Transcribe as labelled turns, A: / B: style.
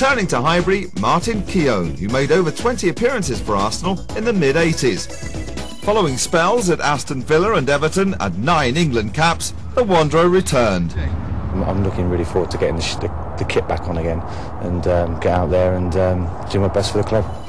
A: returning to Highbury, Martin Keown, who made over 20 appearances for Arsenal in the mid-80s. Following spells at Aston Villa and Everton and 9 England caps, the Wanderer returned.
B: I'm looking really forward to getting the kit back on again and get out there and do my best for the club.